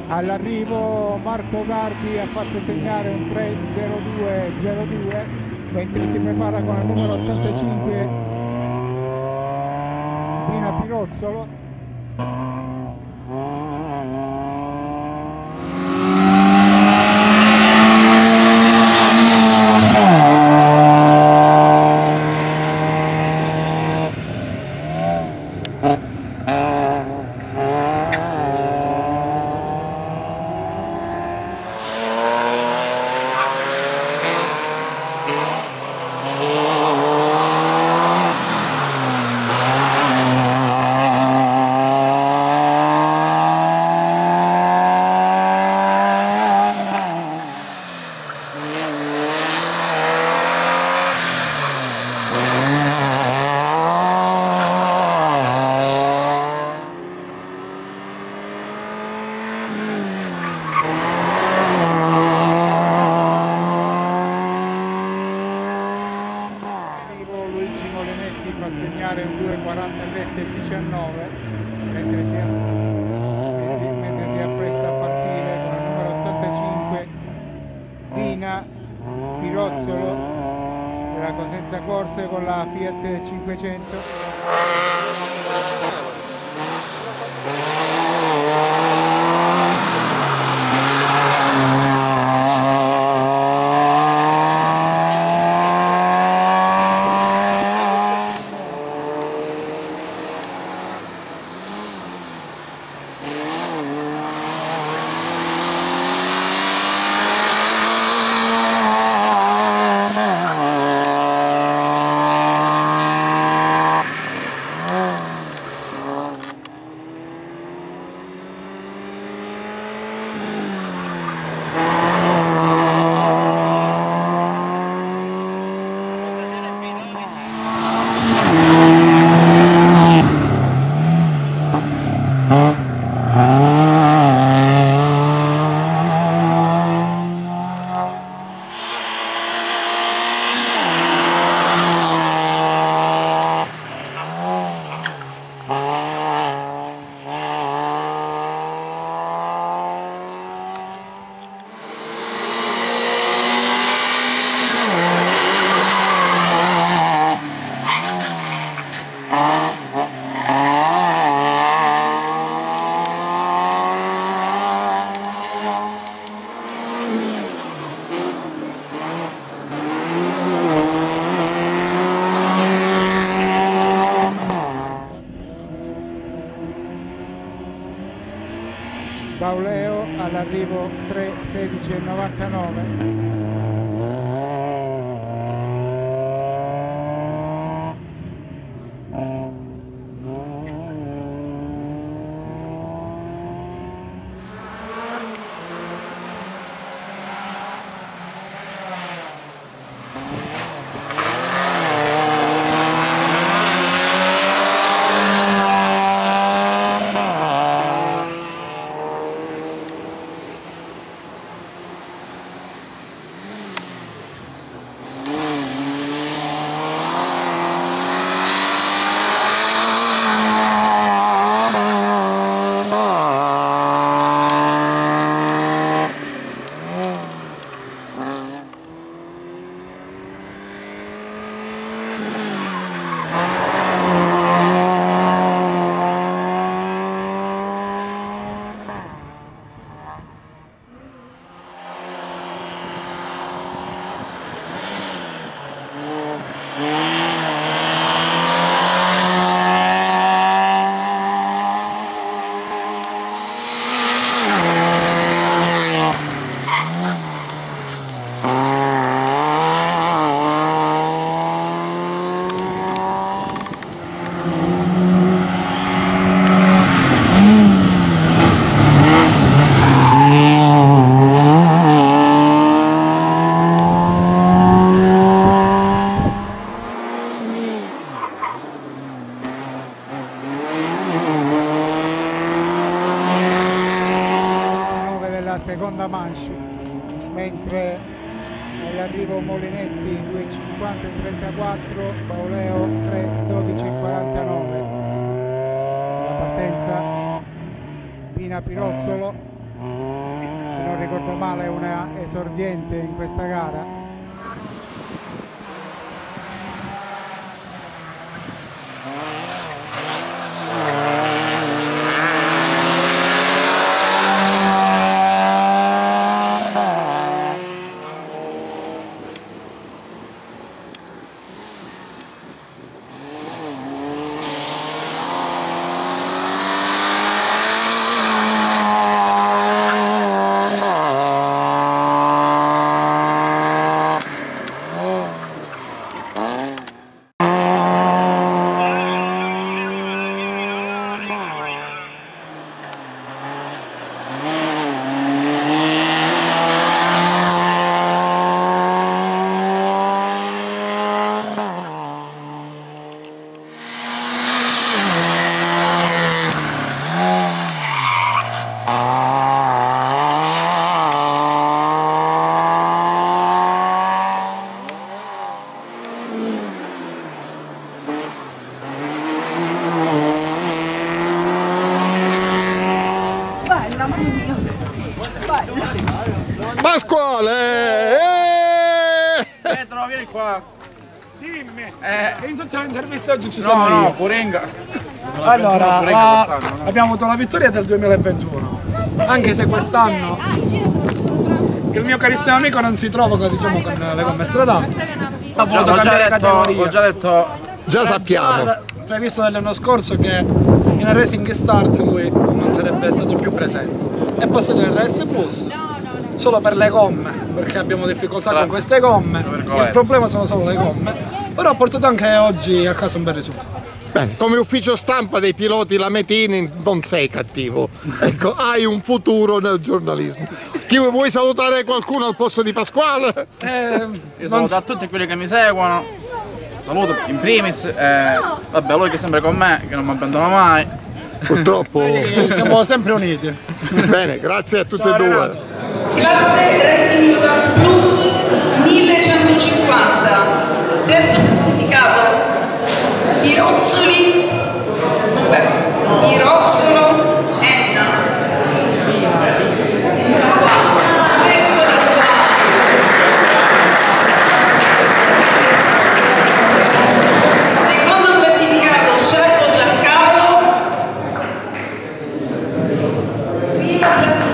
All'arrivo Marco Garbi ha fatto segnare un 3:02:02, mentre si prepara con il numero 85 Pina Pirozzolo. Luigi Molenetti fa segnare un 2:47:19 mentre si appresta a partire con il numero 85 Pina Pirozzolo della Cosenza Corse con la Fiat 500. Bauleo all'arrivo 3:16:99. Seconda manche, mentre all'arrivo Molenetti 2:50:34, Bauleo 3:12:49. La partenza Pina Pirozzolo. se non ricordo male una esordiente in questa gara. Pasquale! Pietro, vieni qua. Dimmi! In tutte le interviste oggi ci sono No, io. no, Purenga. Allora, abbiamo avuto la vittoria del 2021. Anche se quest'anno il mio carissimo amico non si trova, diciamo, con le gomme stradali. Ha voluto cambiare categoria. Ho già detto. Già sappiamo. Già previsto dall'anno scorso che in Racing Start lui non sarebbe stato più presente. È passato in RS Plus solo per le gomme, perché abbiamo difficoltà con queste gomme. Il problema sono solo le gomme, però ha portato anche oggi a casa un bel risultato. Bene, come ufficio stampa dei piloti Lametini non sei cattivo, ecco, hai un futuro nel giornalismo. Vuoi salutare qualcuno al posto di Pasquale? Io saluto a tutti quelli che mi seguono. Saluto in primis, vabbè, lui che è sempre con me, che non mi abbandona mai. Purtroppo. Siamo sempre uniti. Bene, grazie a tutti Ciao, e due. Renato. Classe Racing Start Plus 1150, terzo classificato Pirozzolo Enna. Secondo classificato Sciarpo Giancarlo. Prima classificato